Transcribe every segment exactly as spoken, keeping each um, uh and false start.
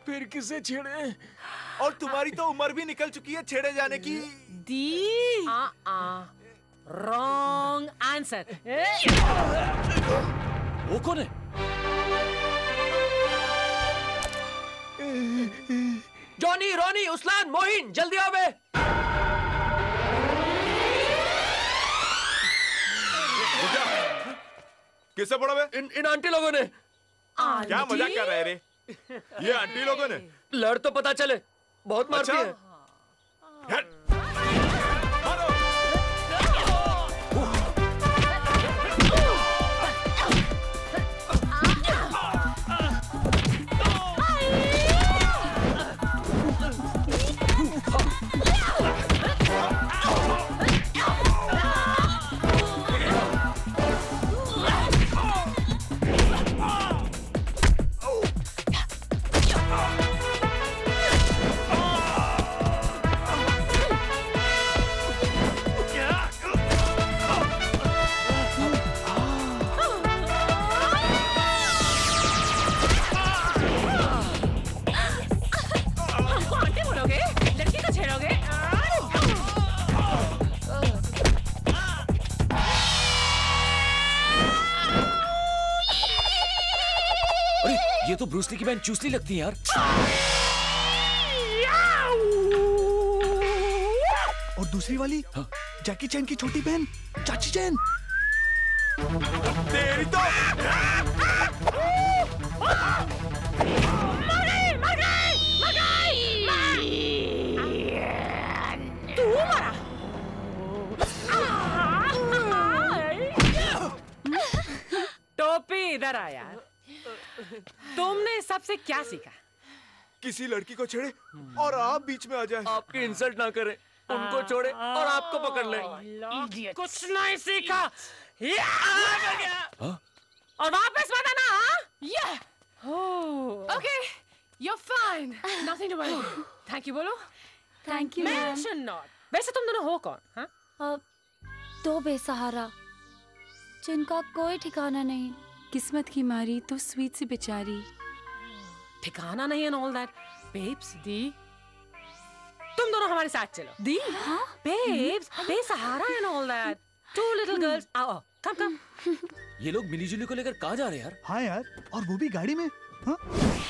फिर किसे छेड़े? और तुम्हारी तो उम्र भी निकल चुकी है छेड़े जाने की। दी रॉन्ग आंसर। वो कौन है? जॉनी, रॉनी, उसलान, मोहिन, जल्दी आओ बे। किससे पढ़ा बे? इन इन आंटी लोगों ने। क्या मजाक कर रहे रे? ये आंटी लोगों ने? लड़ तो पता चले, बहुत मारती अच्छा? है। ये तो ब्रूस ली की बहन चूसली लगती है यार। और दूसरी वाली हाँ? जैकी चैन की छोटी बहन चाची चैन। तेरी तो तू मरा। टोपी इधर आ यार। तुमने सबसे क्या सीखा? किसी लड़की को छेड़े और आप बीच में आ जाए। आपकी इंसल्ट ना करे, उनको छोड़े और आपको पकड़ ले। कुछ नहीं सीखा। और वापस मत आना। Yeah. Okay, you're fine. Nothing to worry. Thank you बोलो। Thank you, ma'am. Mention not. वैसे तुम दोनों हो कौन? हाँ? अब दो बेसहारा जिनका कोई ठिकाना नहीं। किस्मत की मारी तो स्वीट सी बेचारी। ठिकाना नहीं है ऑल दैट। बेब्स दी, तुम दोनों हमारे साथ चलो। दी, हाँ? बेब्स, बेसहारा and all that. Two little girls, आओ, कम कम। ये लोग मिली जुली को लेकर कहाँ जा रहे हैं यार? हाँ यार, और वो भी गाड़ी में। हाँ?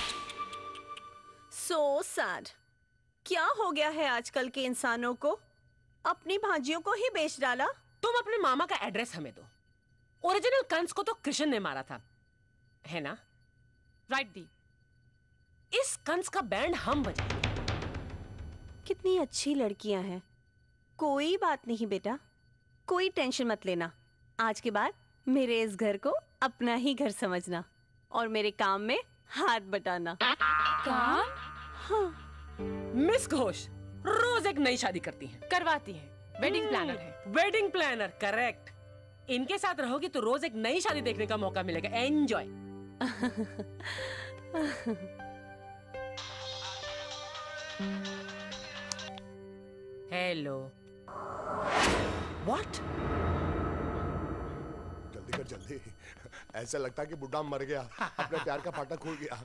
So sad. क्या हो गया है आजकल के इंसानों को? अपनी भांजियों को ही बेच डाला। तुम अपने मामा का एड्रेस हमें दो। ओरिजिनल कंस को तो कृष्ण ने मारा था, है ना? राइट दी। इस कंस का बैंड हम बजाएंगे। कितनी अच्छी लड़कियां हैं। कोई बात नहीं बेटा, कोई टेंशन मत लेना। आज के बाद मेरे इस घर को अपना ही घर समझना और मेरे काम में हाथ बटाना। काम? हाँ। मिस घोष रोज एक नई शादी करती हैं। करवाती हैं। वेडिंग प्लानर है। Wedding planner, correct. इनके साथ रहोगी तो रोज एक नई शादी देखने का मौका मिलेगा। एंजॉय। हेलो। व्हाट? जल्दी कर जल्दी। ऐसा लगता है कि बुड्ढा मर गया, अपने प्यार का फाटा खुल गया।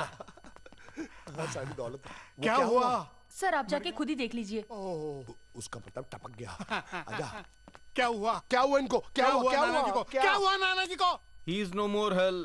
सारी दौलत क्या, क्या हुआ? सर आप जाके खुद ही देख लीजिए। ओह, उसका मतलब टपक गया। आजा। क्या हुआ? क्या हुआ इनको? क्या, क्या हुआ? क्या हुआ नाना जी को? क्या हुआ नाना जी को? He is no more hell.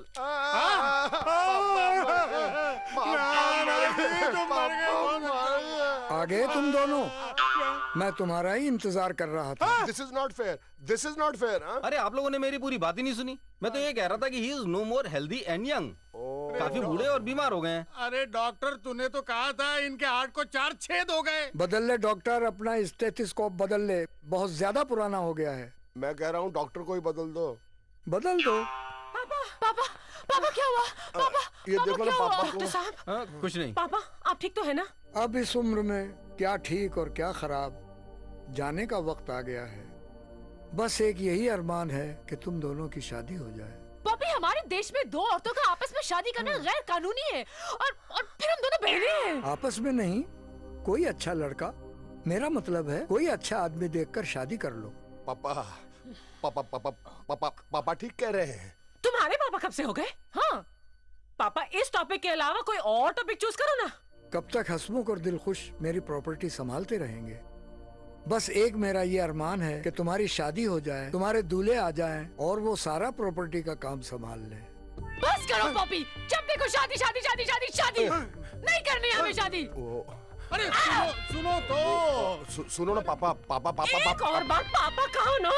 आ गए तुम दोनों? मैं तुम्हारा ही इंतजार कर रहा था। This is not fair. This is not fair. अरे आप लोगों ने मेरी पूरी बात ही नहीं सुनी। मैं तो ये कह रहा था कि he is no more healthy and young. काफी बूढ़े और बीमार हो गए हैं। अरे डॉक्टर, तूने तो कहा था इनके हार्ट को चार छेद हो गए। बदल ले डॉक्टर, अपना स्टेथोस्कोप बदल ले, बहुत ज्यादा पुराना हो गया है। मैं कह रहा हूँ डॉक्टर को ही बदल दो। बदल दो। पापा, पापा, पापा क्या हुआ? पापा, ये पापा देखो ना क्या पापा हुआ? को। डॉक्टर साहब, कुछ नहीं। पापा आप ठीक तो है ना? अब इस उम्र में क्या ठीक और क्या खराब, जाने का वक्त आ गया है। बस एक यही अरमान है कि तुम दोनों की शादी हो जाए। पापी, हमारे देश में दो औरतों का आपस में शादी करना गैर कानूनी है, और और फिर हम दोनों बहनें हैं। आपस में नहीं, कोई अच्छा लड़का, मेरा मतलब है कोई अच्छा आदमी देखकर शादी कर लो। पापा, पापा, पापा, पापा, पापा ठीक कह रहे हैं। तुम्हारे पापा कब से हो गए? हाँ, पापा इस टॉपिक के अलावा कोई और टॉपिक चूज करो ना। कब तक हंसमुख और दिलखुश मेरी प्रॉपर्टी संभालते रहेंगे? बस एक मेरा ये अरमान है कि तुम्हारी शादी हो जाए, तुम्हारे दूल्हे आ जाएं और वो सारा प्रॉपर्टी का काम संभाल ले। बस करो पॉपी, जब देखो शादी शादी शादी शादी शादी। नहीं करनी हमें शादी। अरे सुनो सुनो तो सु, सुनो ना पापा पापा पापा एक पापा और बार पापा कहो ना।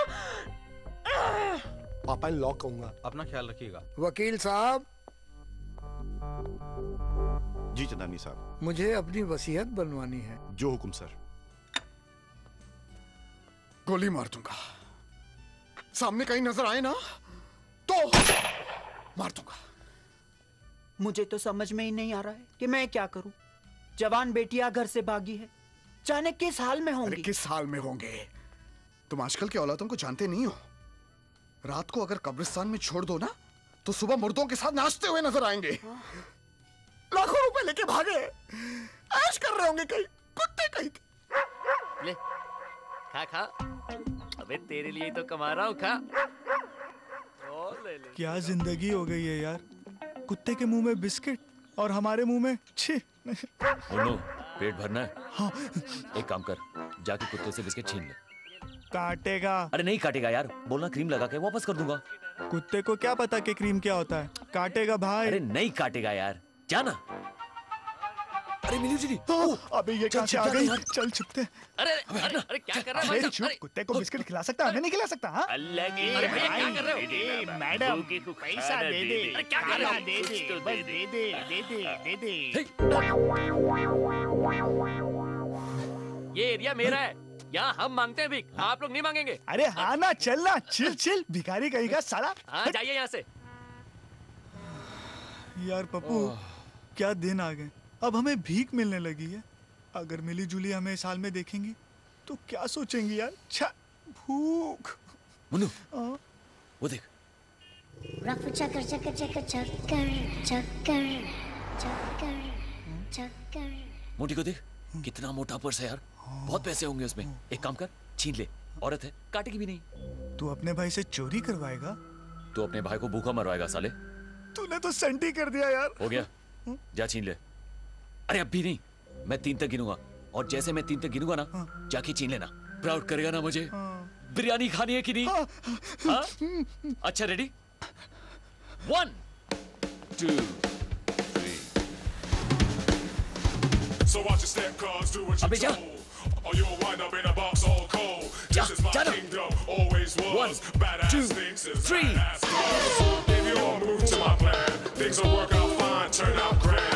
पापा इन लॉ कहूंगा। अपना ख्याल रखिएगा। वकील साहब, जी चंदानी साहब। मुझे अपनी वसीयत बनवानी है। जो हुक्म सर। गोली मार दूंगा, सामने कहीं नजर आए ना तो मार दूंगा। मुझे तो समझ में ही नहीं आ रहा है कि मैं क्या करूं। जवान बेटियां घर से भागी है, जाने किस हाल में होंगी। अरे किस हाल में होंगे? तुम आजकल के औलादों को जानते नहीं हो। रात को अगर कब्रिस्तान में छोड़ दो ना तो सुबह मुर्दों के साथ नाचते हुए नजर आएंगे। लाखों रुपए लेके भागे, ऐश कर रहे होंगे कहीं कुत्ते कहीं। ले खा खा, अबे तेरे लिए तो कमा रहा हूँ, खा। और ले ले। क्या जिंदगी हो गई है यार, कुत्ते के मुंह में बिस्किट और हमारे मुंह में छी। बोलो, पेट भरना है? हाँ। एक काम कर, जाके कुत्ते से बिस्किट छीन ले। काटेगा। अरे नहीं काटेगा यार, बोलना क्रीम लगा के वापस कर दूंगा। कुत्ते को क्या पता कि क्रीम क्या होता है, काटेगा भाई। अरे नहीं काटेगा यार, जाना। अरे मिली जुली। अबे ये कहाँ से आ गई? चल छुपते। अरे अरे अरे क्या कर रहा है? अरे चुप, कुत्ते को बिस्किट खिला सकता है, हमें नहीं खिला सकता? हाँ? अल्लाह की। अरे भैया क्या कर रहे हो? मैडम पैसा दे दे। अरे क्या कर रहे हो? दे दे, बस दे दे, दे दे, दे दे। ये एरिया मेरा है, यहाँ हम मांगते हैं भीख, आप लोग नहीं मांगेंगे। अरे हाँ ना, चल ना, चिल चिल, भिखारी कहीं का साला। हाँ जाइए यहाँ से। यार पप्पू, क्या दिन आ गए, अब हमें भीख मिलने लगी है। अगर मिली जुली हमें इस हाल में देखेंगी तो क्या सोचेंगी यार? छा, भूख। मुन्नू, वो देख। रफू चक्कर चक्कर चक्कर चक्कर चक्कर चक्कर चक्कर। मोटी को देख, कितना मोटा पर्स है यार, बहुत पैसे होंगे उसमें। एक काम कर, छीन ले, औरत है, काटेगी भी नहीं। तू अपने भाई से चोरी करवाएगा? तू अपने भाई को भूखा मरवाएगा साले। तूने तो सेंटी कर दिया यार। हो गया, जा छीन ले। अरे अब भी नहीं, मैं तीन तक गिनूंगा और जैसे मैं तीन तक गिनूंगा ना, जाके छीन लेना। प्राउड करेगा ना मुझे? बिरयानी खानी है कि नहीं? हाँ? अच्छा ready? One two three. So watch your step, cuz do what अबे you're जा। told, or you'll wind up in a box all cold. This is my kingdom, always was. Badass things is badass cuz. If you all move to my plan, things will work out fine, turn out grand.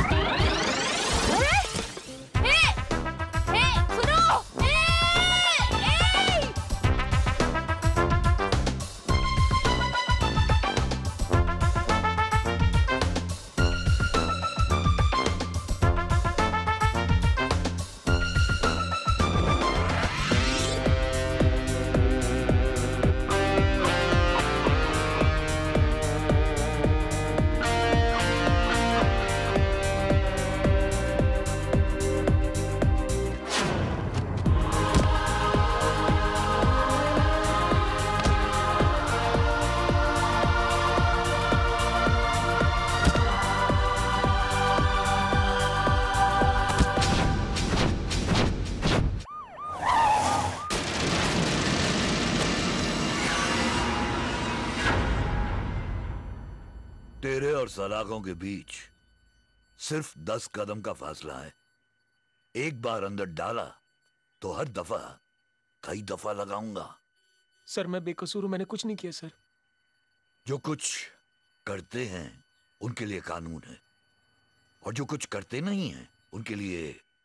तेरे और सलाखों के बीच सिर्फ दस कदम का फासला है। एक बार अंदर डाला तो हर दफा कई दफा लगाऊंगा। सर मैं बेकसूर हूं, मैंने कुछ नहीं किया सर। जो कुछ करते हैं उनके लिए कानून है और जो कुछ करते नहीं हैं उनके लिए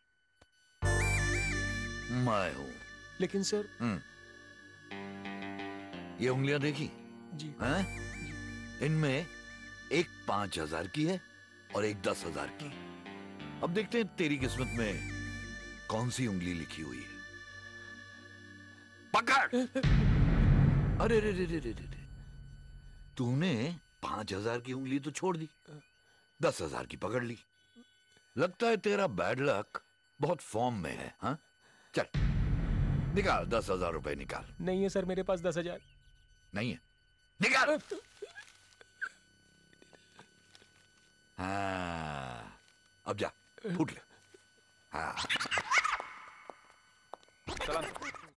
मैं हूं। लेकिन सर। ये उंगलियां देखी जी हैं? इनमें एक पांच हजार की है और एक दस हजार की। अब देखते हैं तेरी किस्मत में कौन सी उंगली लिखी हुई है। पकड़। अरे रे रे रे रे रे तूने पांच हजार की उंगली तो छोड़ दी, दस हजार की पकड़ ली। लगता है तेरा बैड लक बहुत फॉर्म में है। हाँ चल निकाल, दस हजार रुपए निकाल। नहीं है सर मेरे पास दस हजार नहीं है, निकाल। हाँ अब जा फूट ले। हाँ